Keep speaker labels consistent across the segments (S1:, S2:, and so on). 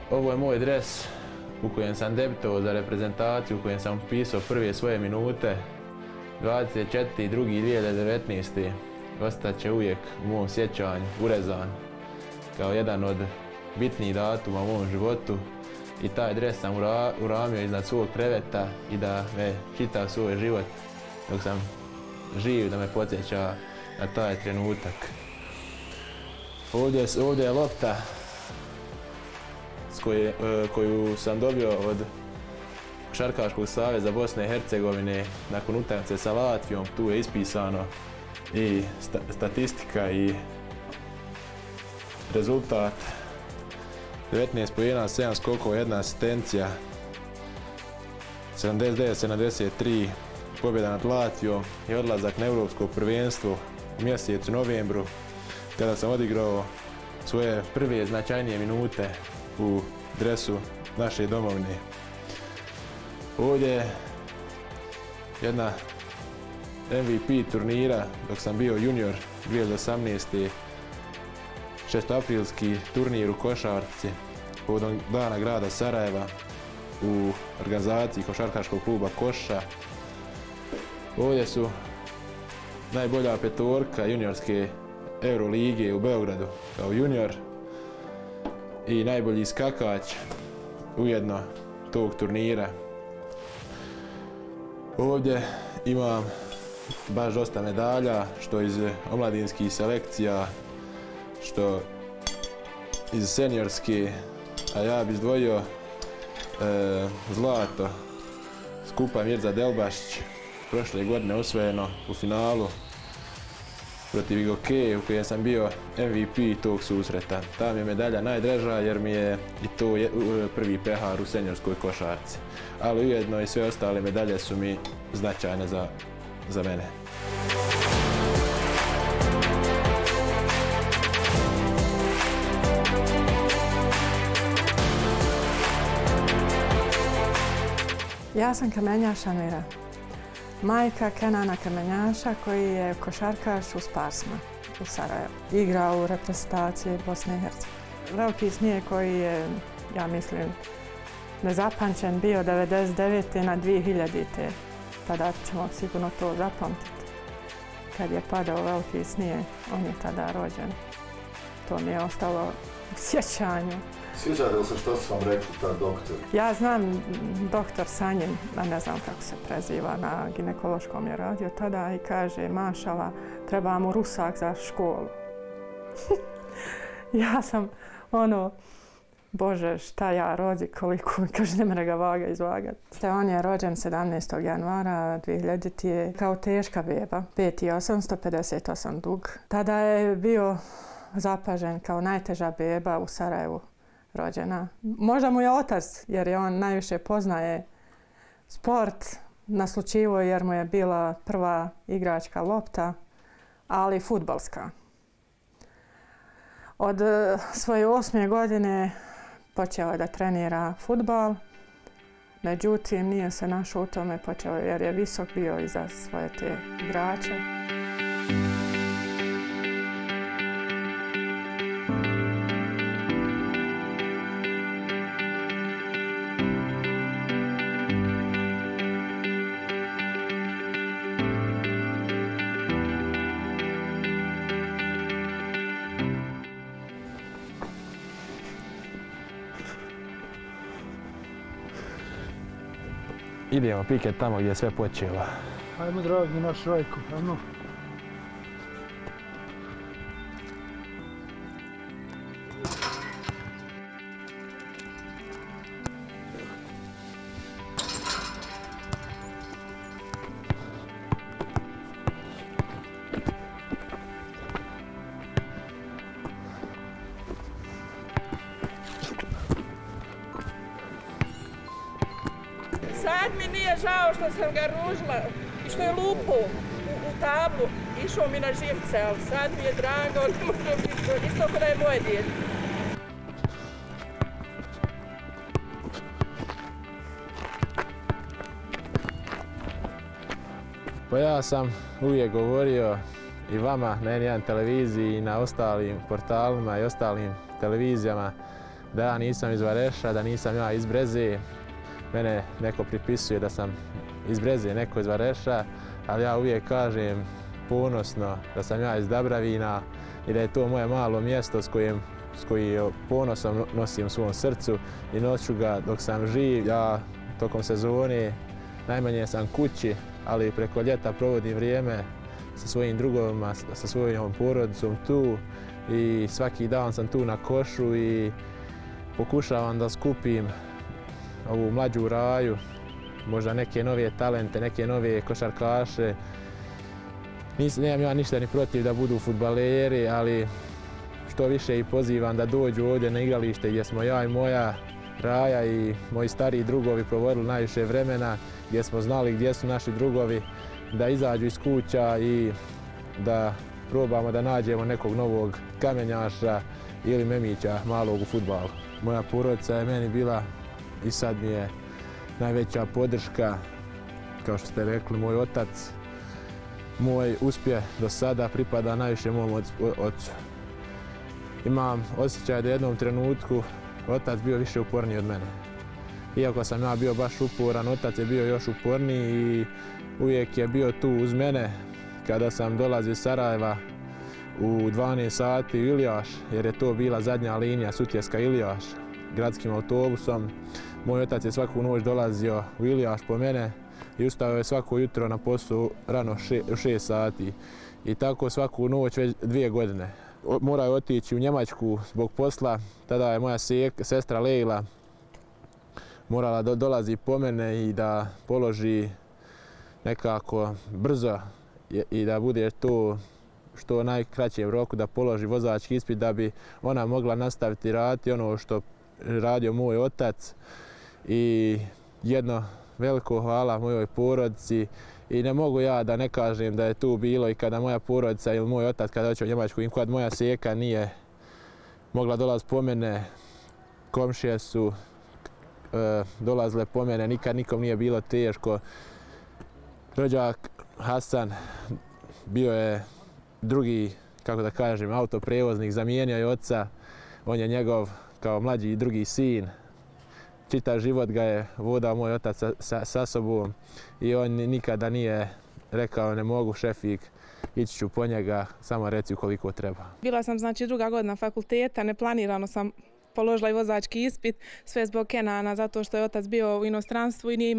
S1: Ovo je moj dres u kojem sam debitovao za reprezentaciju, u kojem sam upisao prve svoje minute. 24.2.2019. Ostat će uvijek u mom sjećanju urezan kao jedan od bitnijih datuma u mom životu. I taj dres sam uramio iznad svog kreveta i da me čitav svoj život dok sam živ, da me podsjeća na taj trenutak. Ovdje je lopta koju sam dobio od Košarkaškog saveza Bosne i Hercegovine nakon utakmice sa Latvijom. Tu je ispisano i statistika i rezultat. 19 poena, 7 skokova, 1 asistencija, 79-73, pobjeda nad Latvijom i odlazak na Europsko prvenstvo u mjesecu novembru kada sam odigrao svoje prve značajnije minute u dresu naše domovine. Ovdje je jedna MVP turnira dok sam bio junior 2018. 6. turnir u košarci povodom Dana grada Sarajeva u organizaciji Košarkaškog kluba Koša. Ovdje su najbolja petorka juniorske Euroligije u Beogradu kao junior i najbolji skakač ujedno tog turnira. Ovdje imam baš dosta medalja, što iz omladinskih selekcija, što iz seniorske, a ja bih izdvojio zlato skupa Mirza Delbašić, prošle godine osvojeno u finalu protiv Igoke, u kojem sam bio MVP tog susreta. Ta mi je medalja najdraža jer mi je i to prvi pehar u seniorskoj košarci. Ali ujedno i sve ostale medalje su mi značajne za mene.
S2: Ja sam kamenjaš Amira, majka Kenana Kamenjaša koji je košarkaš u Sparsima u Sarajevu. Igrao u reprezentaciji Bosne i Hercegovine. Veliki snijeg koji je, ja mislim, nezapamćen bio 99. na 2000. Tada ćemo sigurno to zapamtiti. Kad je padao veliki snijeg, on je tada rođen. To mi je ostalo u sjećanju.
S3: Sjećate li se što su vam rekli ta doktor?
S2: Ja znam doktor Sanjin, a ne znam kako se preziva, na ginekološkom je radio tada i kaže mašala, treba mu rusak za školu. Ja sam Bože, šta ja rodi, koliko, kaže, ne mre ga vaga izvagati. On je rođen 17. januara 2000. kao teška beba, 5,858 dug. Tada je bio zapažen kao najteža beba u Sarajevu rođena. Možda mu je otac, jer je on najviše poznaje sport, naslučivo jer mu je bila prva igračka lopta, ali fudbalska. Od svoje 8. godine počeo je da trenira fudbal, međutim nije se našao u tome, počeo jer je visok bio i za svoje te igrače.
S1: Idemo piket tamo gdje je sve počelo.
S4: Ajmo, dragi naš Rajko, ajmo.
S5: Sad mi nije žao što sam ga ružila i što je lupo u tablu, išao mi na živce, ali sad mi je drago, ne može biti isto kao da je moje dijete.
S1: Pa ja sam uvijek govorio i vama na N1 televiziji i na ostalim portalima i ostalim televizijama da ja nisam iz Vareša, da nisam ja iz Breze. Mene neko pripisuje da sam iz Breze, neko iz Vareša, ali ja uvijek kažem ponosno da sam ja iz Dabravina i da je to moje malo mjesto s kojim ponosom nosim u svom srcu i noću ga dok sam živ. Ja tokom sezone najmanje sam kući, ali preko ljeta provodim vrijeme sa svojim drugovima, sa svojom porodicom tu i svaki dan sam tu na košu i pokušavam da skupim ovu mlađu raju, možda neke nove talente, neke nove košarkaše. Nemam ja ništa ni protiv da budu fudbaleri, ali što više i pozivam da dođu ovdje na igralište gdje smo ja i moja Raja i moji stariji drugovi provodili najviše vremena, gdje smo znali gdje su naši drugovi, da izađu iz kuća i da probamo da nađemo nekog novog kamenjaša ili memića malog u fudbalu. Moja porodica je meni bila i sad mi je najveća podrška, kao što ste rekli, moj otac. Moj uspjeh do sada pripada najviše mom ocu. Imam osjećaj da u jednom trenutku otac bio više uporniji od mene. Iako sam ja bio baš uporan, otac je bio još uporniji i uvijek je bio tu uz mene kada sam dolazio iz Sarajeva u 12 sati u Ilijaš, jer je to bila zadnja linija Sutjeska-Ilijaš gradskim autobusom. Moj otac je svaku noć dolazio u Ilijaš po mene i ustao je svako jutro na poslu rano u 6 sati. I tako svaku noć već 2 godine. Morao je otići u Njemačku zbog posla. Tada je moja sestra Lejla morala da dolazi po mene i da položi nekako brzo i da bude to što u najkraćem roku da položi vozački ispit da bi ona mogla nastaviti raditi ono što radio moj otac. I jedno veliko hvala mojoj porodici i ne mogu ja da ne kažem da je tu bilo i kada moja porodica ili moj otac kada dođe u Njemačku i kad moja sjeka nije mogla dolaziti po mene, komšije su dolazile po mene, nikad nikom nije bilo teško. Rođak Hasan bio je drugi, kako da kažem, autoprevoznik, zamijenio je oca, on je njegov kao mlađi i drugi sin. Čitav život ga je vodao moj otac sa sobom i on nikada nije rekao ne mogu šefik, ići ću po njega, samo reci koliko treba.
S6: Bila sam znači 2. godina fakulteta, neplanirano sam položila i vozački ispit, sve zbog Kenana, zato što je otac bio u inostranstvu i nije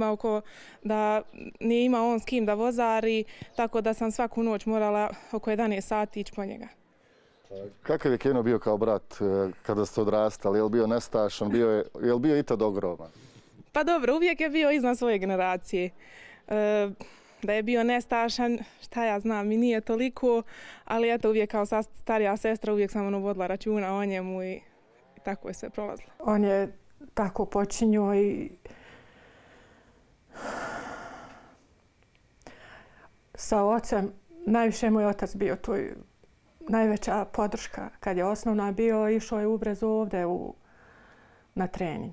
S6: imao on s kim da vozari, tako da sam svaku noć morala oko 11 sati ići po njega.
S3: Kakav je Keno bio kao brat kada ste odrastali? Je li bio nestašan? Je li bio i tad ogroman?
S6: Pa dobro, uvijek je bio iznad svoje generacije. Da je bio nestašan, šta ja znam, i nije toliko, ali eto uvijek kao starija sestra uvijek sam vodila računa o njemu i tako je sve prolazilo.
S2: On je tako počinio i sa ocem, najviše moj otac bio tu najveća podrška. Kad je osnovna bio, išao je u Brezu ovdje na trening.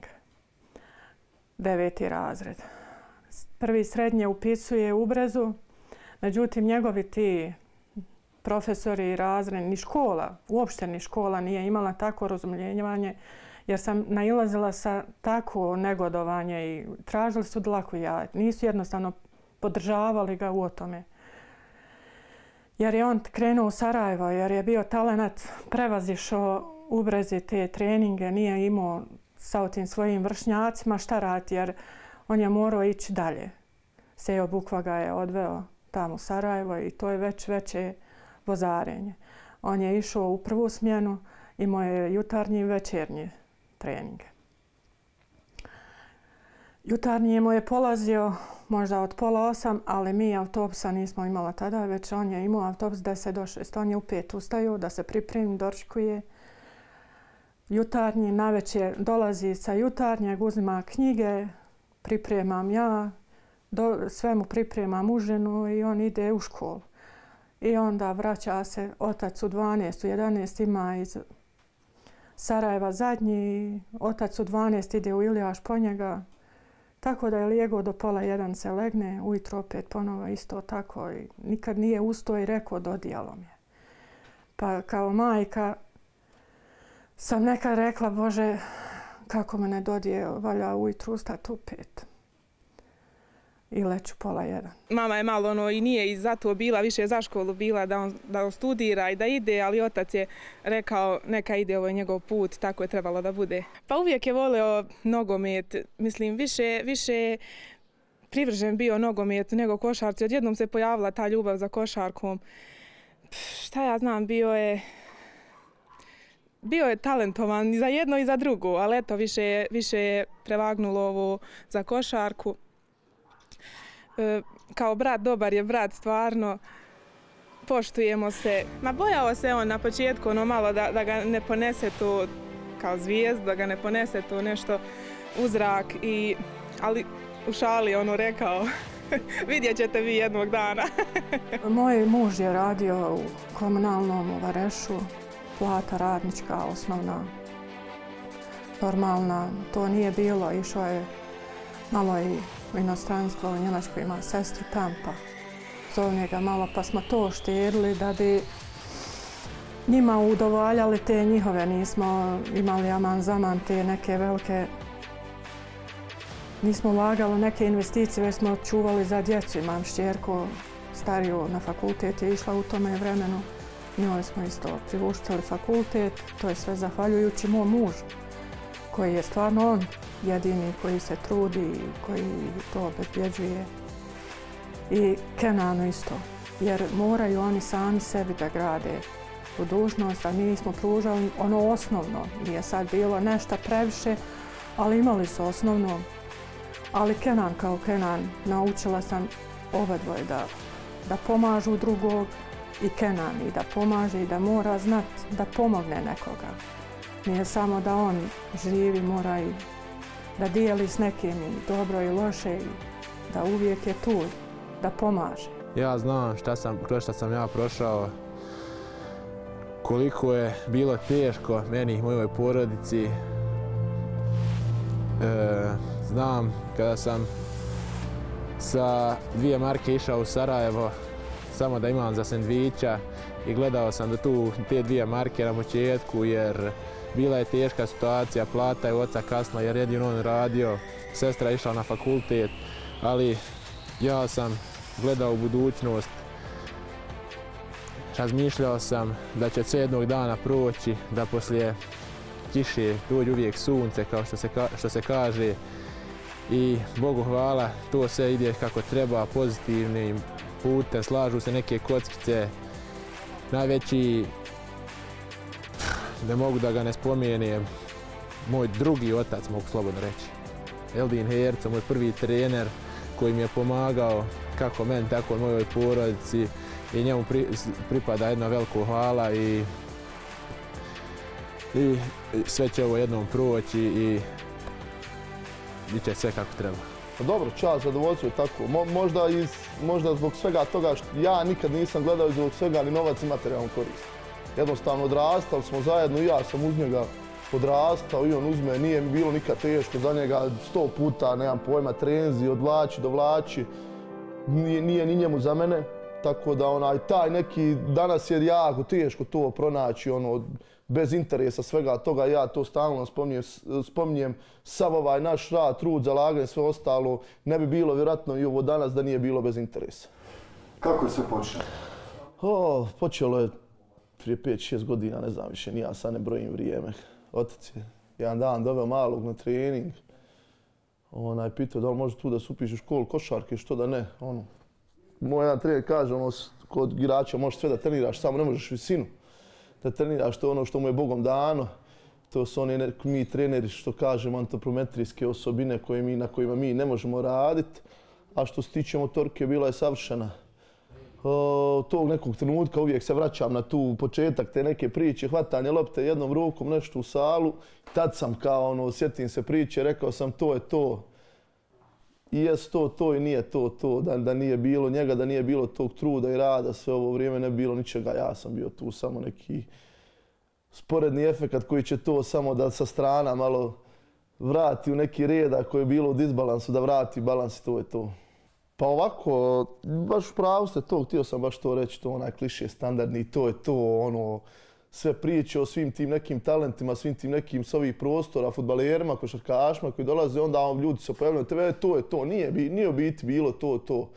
S2: 9. razred. Prvi srednje upisuje u Brezu, međutim njegovi ti profesori i razredni, ni škola, uopšte ni škola nije imala tako razumljevanje, jer sam nailazila sa tako negodovanje i tražili su dlaku jaja. Nisu jednostavno podržavali ga u tome. Jer je on krenuo u Sarajevo, jer je bio talenat, prevazišao u Brezi te treninge, nije imao sa tim svojim vršnjacima šta raditi, jer on je morao ići dalje. Sejo Bukva ga je odveo tamo u Sarajevo i to je već veće vozarenje. On je išao u prvu smjenu, imao je jutarnji i večernji treninge. Jutarnji mu je polazio možda od 7:30, ali mi autobusa nismo imala tada, već on je imao autobus 10 do 6. On je u 5 ustaju da se pripremi, doručkuje. Jutarnji, navečer dolazi sa jutarnjeg, uzima knjige, pripremam ja, sve mu pripremam u ženu i on ide u školu. I onda vraća se otac u 12, u 11 ima iz Sarajeva zadnji, otac u 12 ide u Ilijaš po njega. Tako da je lijego do 12:30 se legne, ujutro opet ponovo isto tako. I nikad nije ustao i rekao dodijalo mi je. Pa kao majka sam nekad rekla, Bože, kako me ne dodije, valja ujutru ustati u 5. I leću 12:30.
S6: Mama je malo i nije i zato bila, više za školu bila da on studira i da ide, ali otac je rekao neka ide, ovo je njegov put, tako je trebalo da bude. Pa uvijek je voleo nogomet, mislim više privržen bio nogometu nego košarci. Odjednom se pojavila ta ljubav za košarkom. Šta ja znam, bio je talentovan i za jedno i za drugo, ali eto više je prevagnulo ovo za košarku. Kao brat, dobar je brat, stvarno, poštujemo se. Bojao se on na početku malo da ga ne ponese to kao zvijezda, da ga ne ponese to nešto u zrak, ali u šali rekao vidjet ćete vi jednog dana.
S2: Moj muž je radio u komunalnom u Varešu, plata radnička, osnovna, normalna, to nije bilo, išao je malo i u inostranstvo, u Njemačkoj ima sestru tam, pa zove ga malo, pa smo to štedili da bi njima udovoljali te njihove, nismo imali aman zaman te neke velike, nismo ulagali neke investicije, već smo čuvali za djecu. Imam šćerku stariju na fakultet, je išla u tome vremenu, njoj smo isto privuštili fakultet, to je sve zahvaljujući mom mužu, koji je stvarno on jedini koji se trudi i koji to obezbjeđuje. I Kenanu isto, jer moraju oni sami sebi da grade budućnost, a mi smo pružali ono osnovno. Nije sad bilo nešto previše, ali imali su osnovno. Ali Kenan kao Kenan, naučila sam obadvoje da pomažu drugog i Kenan i da pomaže i da mora znati da pomogne nekoga. Nije samo da on živi, mora i da dijeli s nekim i dobro i loše i da uvijek je tu, da pomaže.
S1: Ja znam kroz šta sam ja prošao, koliko je bilo teško meni i mojoj porodici. Znam kada sam sa 2 marke išao u Sarajevo samo da imam za sendviča i gledao sam da tu te 2 marke na početku jer bila je teška situacija, plata je oca kasna jer jedino on radio, sestra je išla na fakultet, ali ja sam gledao u budućnost. Razmišljao sam da će se jednog dana proći, da poslije kiše dođe uvijek sunce, kao što se kaže. I Bogu hvala, to sve ide kako treba, pozitivnim putem, slažu se neke kockice. Najveći, ne mogu da ga ne spomenem, moj drugi otac, mogu slobodno reći. Eldin Herco, moj prvi trener koji mi je pomagao kako meni, tako i mojoj porodici. I njemu pripada jedno veliko hvala i sve će ovo jednom proći i bit će sve kako treba.
S3: Dobro, čast, zadovoljstvo je tako. Možda zbog svega toga što ja nikad nisam gledao zbog svega ni novac i materijalnu korist. Jednostavno odrastali smo zajedno i ja sam uz njega odrastao i on uz me, nije mi bilo nikad teško za njega 100 puta, nemam pojma, trenzi, odvlači, dovlači, nije ni njemu za mene. Tako da taj neki, danas je jako teško to pronaći, bez interesa svega toga, ja to stalno spominjem, sav ovaj naš rad, trud, zalaganje, sve ostalo, ne bi bilo vjerojatno i ovo danas da nije bilo bez interesa.
S7: Kako je sve počelo?
S3: Počelo je prije 5-6 godina, ne znam više, ja sad ne brojim vrijeme. Otac je jedan dan doveo malog na trening, pitao da li može tu da se upiše u školu košarke, što da ne. Moj jedan trener kaže, kod igrača možeš sve da treniraš, samo ne možeš visinu. Da treniraš to ono što mu je Bogom dano. To su oni mi treneri što kažemo antropometrijske osobine na kojima mi ne možemo raditi. A što se tiče motorike, bila je savršena. Tog nekog trenutka uvijek se vraćam na tu početak te neke priče, hvatanje lopte jednom rukom nešto u salu. Tad sam kao sjetim se priče, rekao sam to je to. I jes to i nije to. Da nije bilo njega, da nije bilo tog truda i rada, sve ovo vrijeme ne bilo ničega. Ja sam bio tu samo neki sporedni efekat koji će to samo da sa strana malo vrati u neki red ako je bilo u disbalansu, da vrati balans i to je to. Pa ovako, baš u pravu ste to, htio sam baš to reći, to onaj kliše standardni, to je to, sve priče o svim tim nekim talentima, svim tim nekim s ovih prostora, fudbalerima, košarkašima koji dolaze, onda ljudi se pojavljaju na TV, to je to, nije u biti bilo to.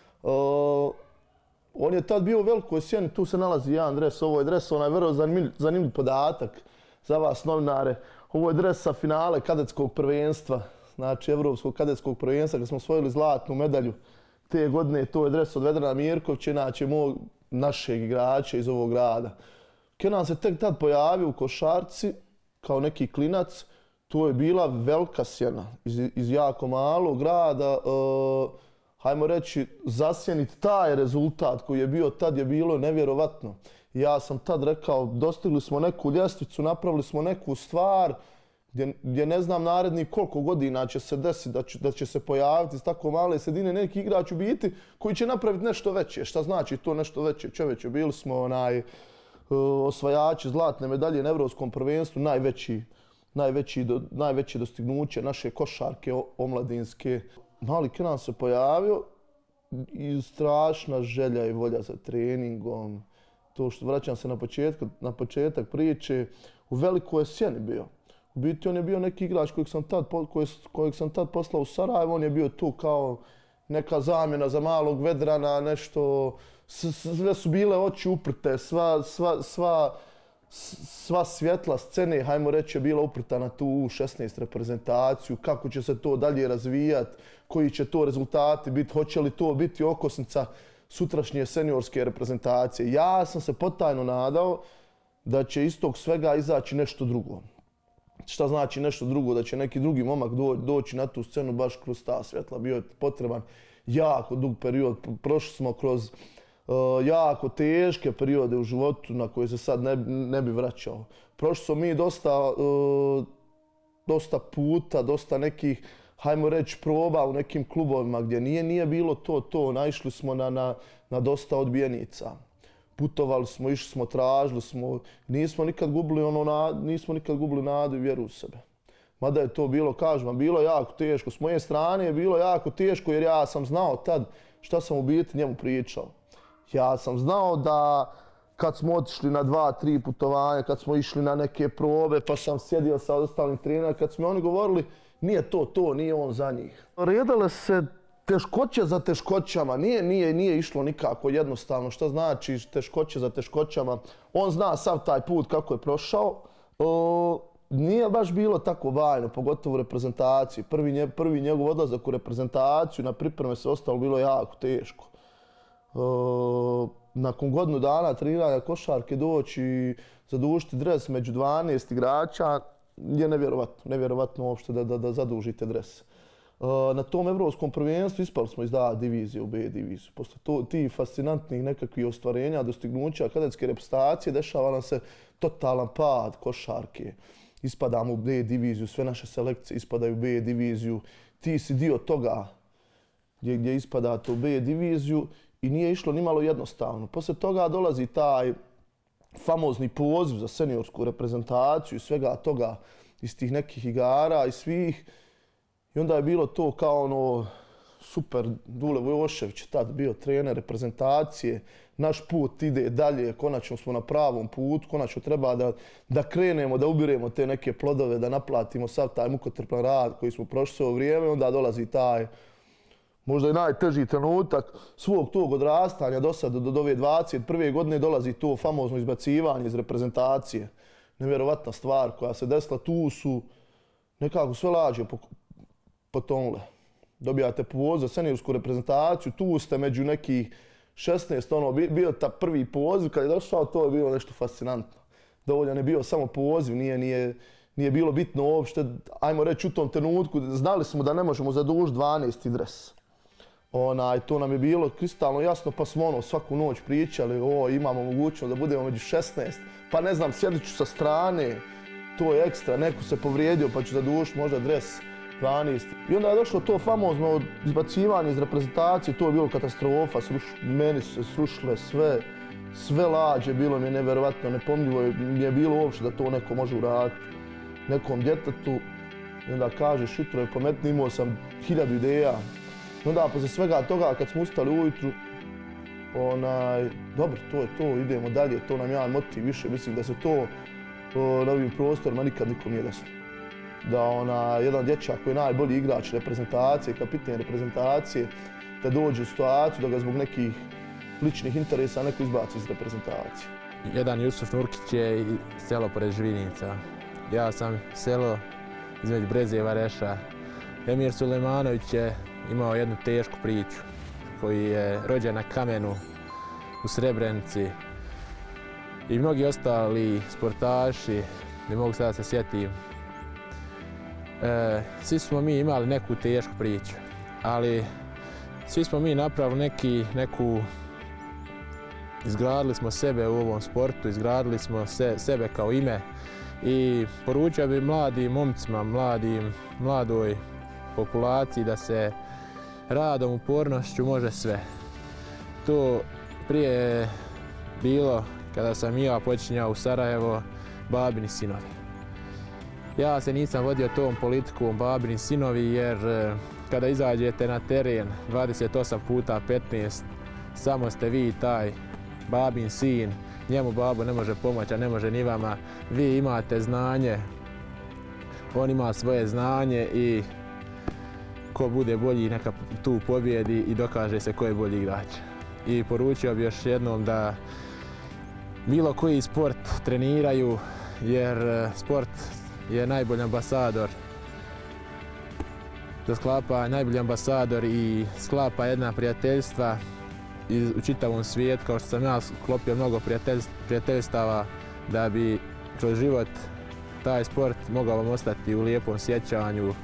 S3: On je tad bio u velikoj sjeni, tu se nalazi jedan dres, ovo je dres, onaj vrlo zanimljiv podatak za vas novinare. Ovo je dres sa finale kadetskog prvenstva, znači Evropskog kadetskog prvenstva, gdje smo osvojili zlatnu medalju te godine. To je dres od Vedrana Mirkovića, znači našeg igrača iz ovog grada. Kenan se tek tad pojavio u košarci kao neki klinac. To je bila velika sjena iz jako malog grada. Hajmo reći, zasjeniti taj rezultat koji je bio tad je bilo nevjerovatno. Ja sam tad rekao, dostigli smo neku ljestvicu, napravili smo neku stvar gdje ne znam narednih koliko godina će se desiti da će se pojaviti iz tako male sredine neki igrač u biti koji će napraviti nešto veće. Šta znači to nešto veće? Čovječe, bili smo osvajači zlatne medalje na Evropskom prvenstvu, najveće dostignuće naše košarke omladinske. Mali Kenan se pojavio i strašna želja i volja za treningom. To što vraćam se na početak priče, u velikoj je sjeni bio. U biti on je bio neki igrač kojeg sam tad poslao u Sarajevo, on je bio tu kao neka zamjena za malog Vedrana, nešto, sve su bile oči uprte, sva svjetla scene, hajmo reći, je bila uprta na tu U16 reprezentaciju, kako će se to dalje razvijati, koji će to rezultati biti, hoće li to biti okosnica sutrašnje seniorske reprezentacije. Ja sam se potajno nadao da će iz tog svega izaći nešto drugo. Šta znači nešto drugo? Da će neki drugi momak doći na tu scenu baš kroz ta svjetla. Bio je potreban jako dug period. Prošli smo kroz jako teške periode u životu na koje se sad ne bi vraćao. Prošli smo mi dosta puta, dosta nekih, hajmo reći, proba u nekim klubovima gdje nije bilo to. Naišli smo na dosta odbijenica. Putovali smo, išli smo, tražili smo, nismo nikad gubili nadu i vjeru u sebe. Mada je to bilo, kažem vam, bilo jako teško. S moje strane je bilo jako teško jer ja sam znao tad šta sam u biti njemu pričao. Ja sam znao da kad smo otišli na 2-3 putovanja, kad smo išli na neke probe, pa sam sjedio sa ostalim trenerima, kad smo oni govorili nije to, nije on za njih. Redale se teškoće za teškoćama, nije išlo nikako jednostavno. Šta znači teškoće za teškoćama? On zna sav taj put kako je prošao. Nije baš bilo tako bajno, pogotovo u reprezentaciji. Prvi njegov odlazak u reprezentaciju, na pripreme se ostalo bilo jako teško. Nakon godinu dana treniranja košarke doći i zadužiti dres među 12 igrača je nevjerovatno uopšte da zadužite dres. Na tom Evropskom prvenstvu ispali smo iz A divizije u B diviziju. Posle tih fascinantnih nekakvih ostvarenja, dostignuća kadetske reprezentacije, dešava nam se totalan pad košarke. Ispadamo u B diviziju, sve naše selekcije ispadaju u B diviziju. Ti si dio toga gdje ispadate u B diviziju i nije išlo nimalo jednostavno. Posle toga dolazi taj famozni poziv za seniorsku reprezentaciju i svega toga iz tih nekih igara i svih. I onda je bilo to kao ono super, Dule Vojošević je tad bio trener reprezentacije, naš put ide dalje, konačno smo na pravom putu, konačno treba da krenemo, da ubiremo te neke plodove, da naplatimo sav taj mukotrpan rad koji smo prošli svo vrijeme, onda dolazi taj možda i najteži trenutak svog tog odrastanja do sada, do ove 21. godine dolazi to famozno izbacivanje iz reprezentacije. Nevjerovatna stvar koja se desila, tu su nekako sve lađe potonule. Dobijate poziv za seniorsku reprezentaciju, tu ste među nekih 16, bio ta prvi poziv, kad je došao, to je bilo nešto fascinantno. Dovoljan je bio samo poziv, nije bilo bitno uopšte, ajmo reći u tom trenutku, znali smo da ne možemo zadužiti 12. dres. To nam je bilo kristalno jasno, pa smo svaku noć pričali, imamo mogućnost da budemo među 16, pa ne znam, sjedit ću sa strane, to je ekstra, neko se povrijedio pa ću zadužiti možda dres 12. I onda je došlo to famozno izbacivanje iz reprezentacije, to je bilo katastrofa, meni su se srušile sve lađe, bilo mi je nevjerovatno, nepomljivo mi je bilo uopšte da to neko može uraditi nekom djetetu. I onda kažeš, jutro je pametno, imao sam 1000 ideja. I onda posle svega toga kad smo ustali ujutru, Dobro, to je to, idemo dalje, to nam jedan motiv više, mislim da se to na ovim prostorima nikad nikom nije desilo. Da jedan dječak koji je najbolji igrač reprezentacije, kapiten reprezentacije, da dođe u situaciju da ga zbog nekih ličnih interesa neko izbaci iz reprezentacije.
S1: Jedan Jusuf Nurkić je selo pored Žvinica. Ja sam selo između Breze i Vareša. Emir Sulejmanović je imao jednu tešku priču, koji je rođen na kamenu u Srebrenici. I mnogi ostali sportaši, ne mogu sada se sjetim. Svi smo mi imali neku tešku priču, ali svi smo mi napravili izgradili smo sebe u ovom sportu, izgradili smo sebe kao ime i poručio bi mladim momcima, mladoj populaciji da se radom, upornošću može sve. To prije je bilo kada sam ja počinjao u Sarajevo, babini sinovi. Ja se nisam vodio tom politikom babini sinovi jer kada izađete na teren 28 puta 15, samo ste vi taj babin sin, njemu babo ne može pomoći, a ne može ni vama. Vi imate znanje, on ima svoje znanje i ko bude bolji neka tu pobjedi i dokaže se ko je bolji igrač. I poručio bi još jednom da bilo koji sport treniraju jer sport je najbolji ambasador. Da sklapa najbolji ambasador i sklapa jedna prijateljstva u čitavom svijetu, kao što sam ja sklopio mnogo prijateljstava da bi kroz život taj sport mogao vam ostati u lijepom sjećanju.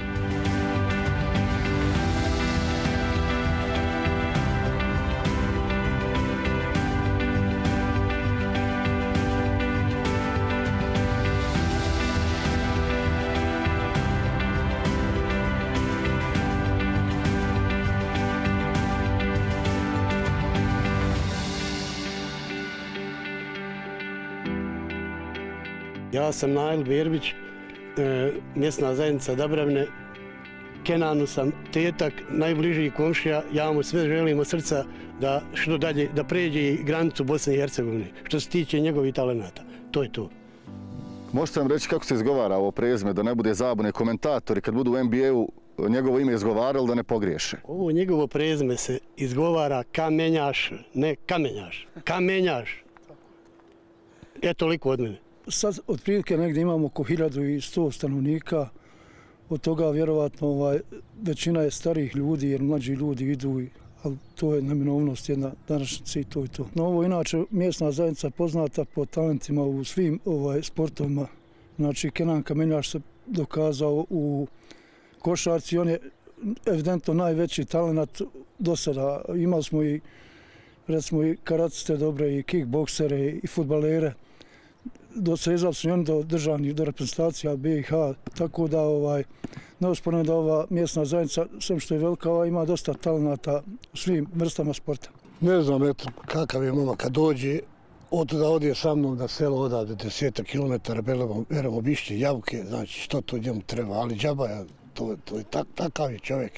S8: Ja sam Nail Berbić, mjesna zajednica Dabravne. Kenanu sam tetak, najbliži komšija. Ja mu sve želim od srca da što dalje, da pređe granicu Bosne i Hercegovine, što se tiče njegovih talenata. To je to.
S7: Možete nam reći kako se izgovara ovo prezime, da ne bude zabune komentatori kad budu u NBA-u njegovo ime izgovarali da ne pogriješe?
S8: Ovo njegovo prezime se izgovara Kamenjaš, ne Kamenjaš. Kamenjaš. Toliko od mene.
S4: Sad otprilike negdje imamo oko 1100 stanovnika, od toga vjerovatno većina je starih ljudi jer mlađi ljudi idu, ali to je neminovnost jedna današnjica i to je to. No, ovo je inače mjesna zajednica poznata po talentima u svim sportovima. Znači Kenan Kamenjaš se dokazao u košarci, on je evidentno najveći talent do sada. Imali smo i recimo i karatiste dobre i kickboksere i fudbalere. Dosezali su i oni do reprezentacija BiH, tako da neosporno je da ova mjesna zajednica, sem što je velika, ima dosta talenata u svim vrstama sporta.
S9: Ne znam, eto, kakav je momak kad dođe, da odje sa mnom na selo odavde 10 km, beremo bišće, jabuke, znači što to njemu treba, ali džaba, to je takav je čovjek.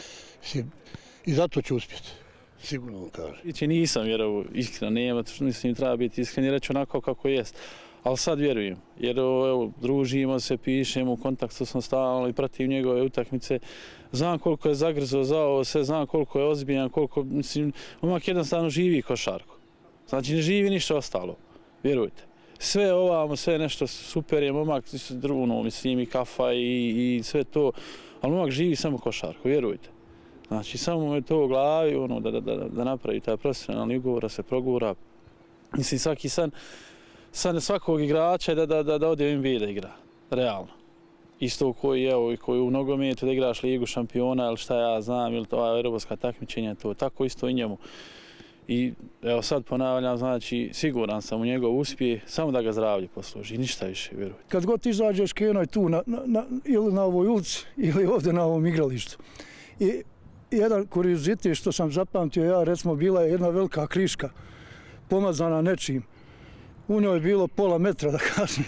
S9: I zato će uspjeti, sigurno vam kaže.
S10: Nisam vjerovao, iskreno nema, mislim treba biti iskren i reći onako kako jest. Ali sad vjerujem, jer evo, družimo se, pišemo, u kontaktu sam stalno i pratim njegove utakmice. Znam koliko je zagrzao za ovo sve, znam koliko je ozbiljan, koliko, mislim, momak jednostavno živi košarku. Znači ne živi ništa ostalo, vjerujte. Sve ovamo, sve nešto super je, momak, mislim i kafa i sve to, ali momak živi samo košarku, vjerujte. Znači samo je to u glavi, da napravi taj profesionalni ugovor, da se progura. Mislim, svaki san svakog igrača je da ode u NBA da igra, realno. Isto koji u nogometu da igraš Ligu šampiona ili šta ja znam, ili to europska takmičenja, to tako isto i njemu. I evo sad ponavljam, znači siguran sam u njegov uspjeh, samo da ga zdravlje posluži, ništa više, vjerujem.
S4: Kad god izađeš Keno je tu, ili na ovoj ulici, ili ovdje na ovom igralištu. I jedan kuriozitet što sam zapamtio ja, recimo bila je jedna velika kriška, pomazana nečim. U njoj je bilo pola metra, da kažem.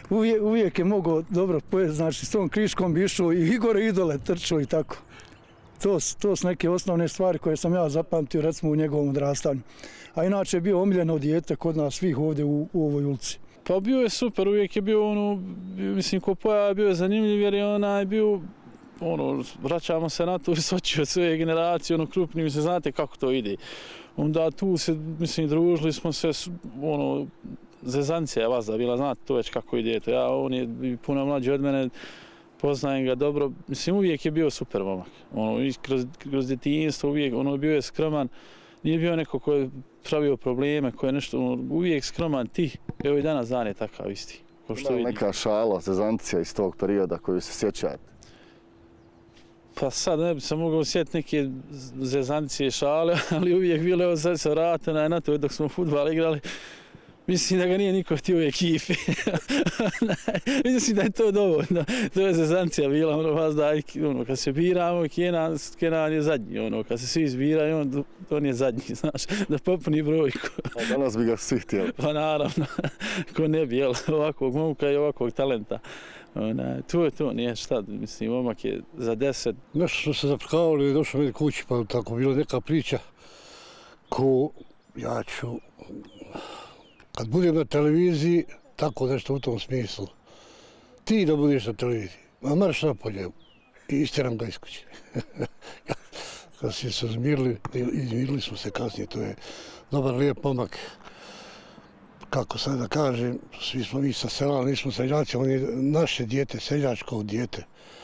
S4: Uvijek je mogao dobro pojeti, znači s tom kriškom bi išao i gore idole trčao i tako. To su neke osnovne stvari koje sam ja zapamtio recimo u njegovom odrastanju. A inače je bio omiljeno dijete kod nas svih ovdje u ovoj ulici.
S10: Pa bio je super, uvijek je bio mislim ko pojava bio je zanimljiv jer je onaj bio, vraćamo se na to visoči od svoje generacije, krupni, mislim, znate kako to ide. Onda tu se, mislim, družili smo se, zezancija je vas da bila, znate to već kako ide. On je puno mlađi od mene, poznajem ga dobro, mislim, uvijek je bio super momak. Kroz djetinjstvo uvijek, bio je skroman, nije bio neko ko je pravio probleme, ko je nešto, uvijek skroman ti. Evo i danas dan je takav isti.
S7: Ima li neka šala, zezancija iz tog perioda koju se sjećate?
S10: Pa sad ne bi se mogao sjetiti neke zezancije šale, ali uvijek bilo, evo sad se vratio na to dok smo fudbal igrali. Mislim da ga nije niko htio u ekipi. Mislim da je to dovoljno. To je zezancija bila, kad se biramo, Kenan je zadnji, kad se svi izbiraju, on je zadnji, znaš, da popuni brojku.
S7: A danas bi ga svi htjeli.
S10: Pa naravno, ko ne bi, ovakvog momka i ovakvog talenta. To je to, nije šta, mislim, momak je za 10.
S9: Nešto smo se zaprkavali i došao meni kući, pa tako bila neka priča ko ja ću, kad budem na televiziji, tako nešto u tom smislu, ti da budeš na televiziji, a marš napolje i istjeram ga iz kuće. Kad smo se izmirili smo se kasnije, to je dobar, lijep momak. Kako sad da kažem, svi smo mi sa sela, nismo seljaci, on je naše dijete, seljačko dijete.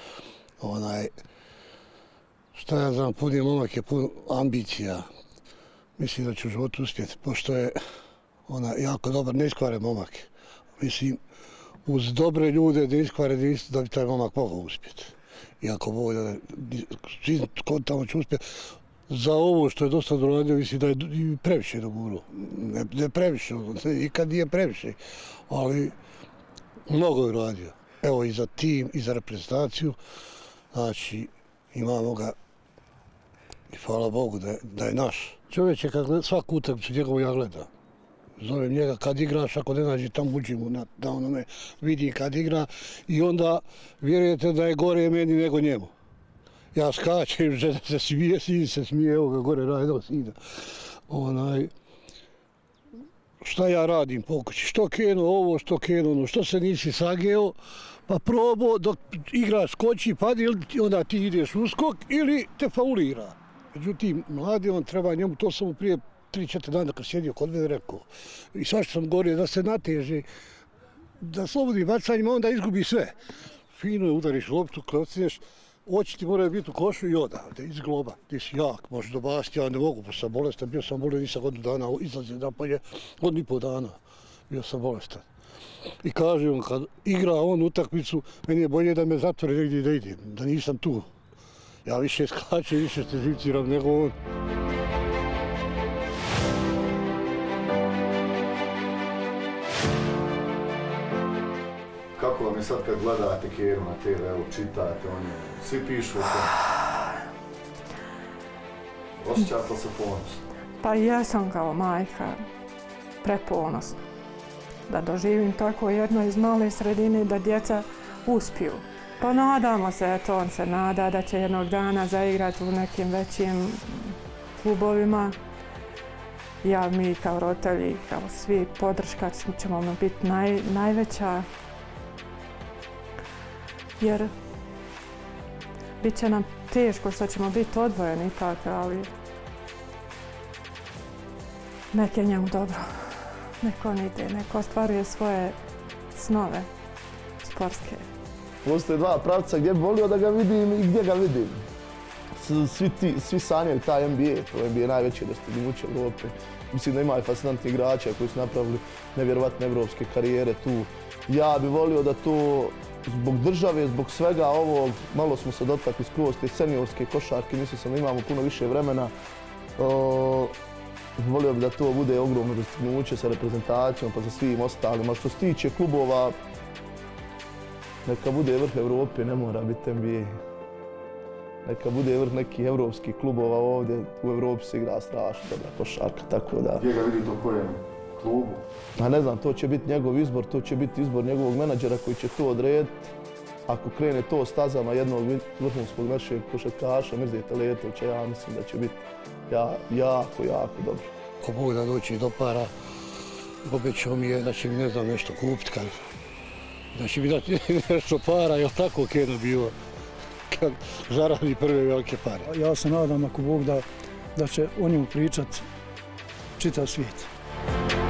S9: Šta ja znam, pun je momak, je pun ambicija. Mislim da će u životu uspjeti, pošto je jako dobar, neiskvaren momak. Mislim, uz dobre ljude da bi taj momak mogao uspjeti. Iako Bog da svi tamo će uspjeti. Za ovo što je dosta doradio, mislim da je previše dogurao. Ne previše, ikad nije previše, ali mnogo je radio. Evo i za tim, i za reprezentaciju, znači imamo ga i hvala Bogu da je naš. Čovjek je svaku utakmicu njegovu ja gleda. Zovem njega kad igraš, ako ne nađe tamo uđi mu da onome vidi kad igra i onda vjerujete da je gore meni nego njemu. Ja skačem, žena se smije, sin se smije, evo ga gore radno sina. Šta ja radim po kući? Što keno ovo, što keno ono, što se nisi sageo, pa probao dok igrač skoči, padi, onda ti ideš u skok ili te faulira. Međutim, mladi on treba njemu, to sam mu prije 3-4 dana kad sjedio kod mene rekao. I svašta sam govorio da se nateže, da slobodnim bacanjima onda izgubi sve. Fino je udariš loptu, klocneš, oči ti moraju biti u košu i odavde, iz globa. Ti si jak, možeš dobasti, ja ne mogu, pa sam bolestan, bio sam bolestan, nisam godinu dana izlazio napolje, godinu i pol dana, bio sam bolestan. I kaže on, kad igra on utakmicu, meni je bolje da me zatvore negdje da idem, da nisam tu. Ja više skačem, više se živciram nego on.
S7: Kako vam je sad kad gledate Keru na TV-u, čitate o njemu, svi pišu o tome? Osjećate li se ponosno?
S2: Pa jesam kao majka preponosna. Da doživim tako jedno iz male sredine da djeca uspiju. Pa nadamo se, eto on se nada da će jednog dana zaigrati u nekim većim klubovima. Ja, mi kao roditelji, kao svi podrška ćemo mu biti najveća. Jer bit će nam teško što ćemo biti odvojeni ipak, ali nek je njemu dobro. Nek on ide, nek ostvaruje svoje snove sportske.
S3: Postoje dva pravca gdje bi volio da ga vidim i gdje ga vidim. Svi sanjaju taj NBA, to je NBA najveće dostignuće Europe. Mislim da ima i fascinantni igrača koji su napravili nevjerovatne evropske karijere tu. Ja bih volio da to zbog države, zbog svega ovog, malo smo se dotakli skroz te seniorske košarke, mislio sam da imamo puno više vremena. Volio bih da to bude ogromno dostignuće sa reprezentacijom pa sa svim ostalima. Što se tiče klubova, neka bude vrh Europe, ne mora biti NBA. Neka bude vrh nekih evropskih klubova ovdje, u Europi se igra strašno dobra košarka, tako da...
S7: Gdje ga vidite u kojem klubu?
S3: A ne znam, to će biti njegov izbor, to će biti izbor njegovog menadžera koji će to odrediti. ako krene to stazama jednog vrhunskog našeg košarkaša, Mirzeta Letovića, ja mislim da će biti jako, jako dobro.
S9: Ako Bog da doći do para, obećao mi je da će mi, ne znam, nešto kupiti, da će mi dati nešto para, jel tako Keno bio, kad zaradi prve velike pare.
S4: Ja se nadam, ako Bog da će o njemu pričat čitav svijet.